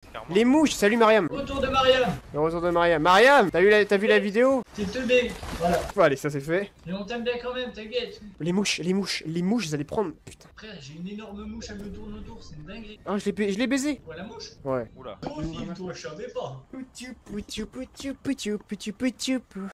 clairement. Les mouches, salut Mariam. Retour de Mariam. Le retour de Mariam. Mariam, t'as vu la vidéo? T'es teubé. Voilà. Bon, allez, ça c'est fait. Mais on t'aime bien quand même, t'inquiète. Les mouches, vous allez prendre. Putain. Frère, j'ai une énorme mouche, elle me tourne autour, c'est une dinguerie. Ah, je l'ai baisé. Quoi, la mouche? Ouais. Oula. Toi aussi, toi, je savais pas. Poutou, poutou, poutou, poutou, poutou, poutou.